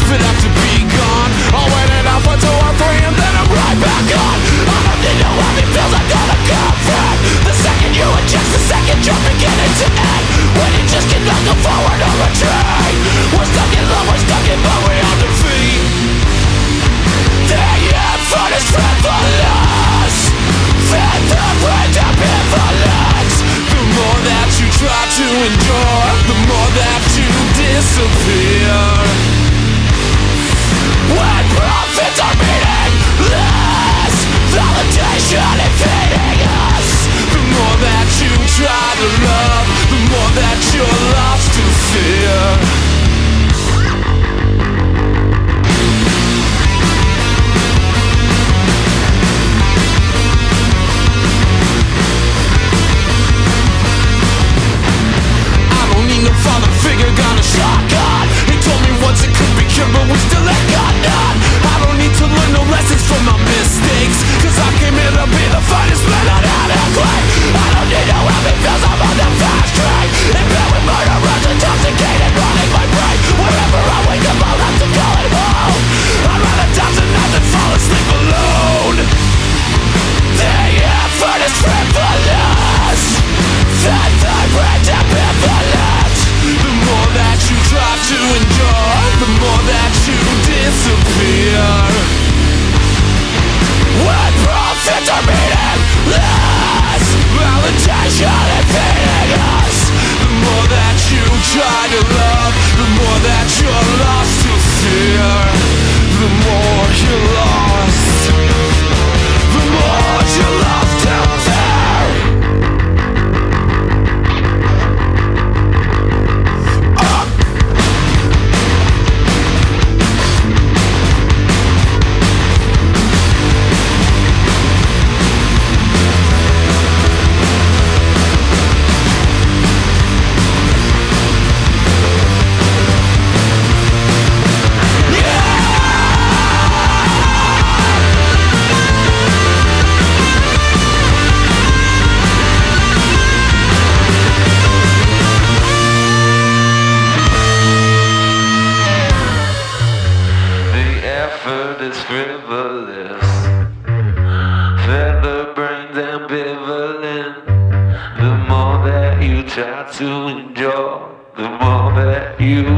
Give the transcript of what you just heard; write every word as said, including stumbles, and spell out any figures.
profit have to be gone. I'll wait it out for two or three and then I'm right back on. I don't need no happy pills, I'm gonna come from the second you adjust, the second you're beginning to end. When you just get knocked forward or retreat, we're stuck in love, we're stuck in but we on defeat. The effort is frivolous, fed the brain to ambivalence. The more that you try to endure, the more that you disappear. When profits are meaningless, validation invading us. The more that you try to love, the more that you're lost to fear. No father figure got a shotgun. He told me once it could be cured, but we still ain't got none. I don't need to learn no lessons from my mistakes, cause I came here to be the finest man on how to claim. I don't need no happy pills, I'm on the fast train. In bed with murderers, intoxicated, running my brain. Wherever I wake up, I'll have to call it home. I'd rather die tonight than fall asleep alone. The effort is frivolous, fed the brain to ambivalence. The more that you try to endure, the more that you disappear. When profits are meaningless, validation invading us. The more that you try to love, the more that you're lost to fear. The more you're lost, the more you're lost out there. To enjoy, the more that you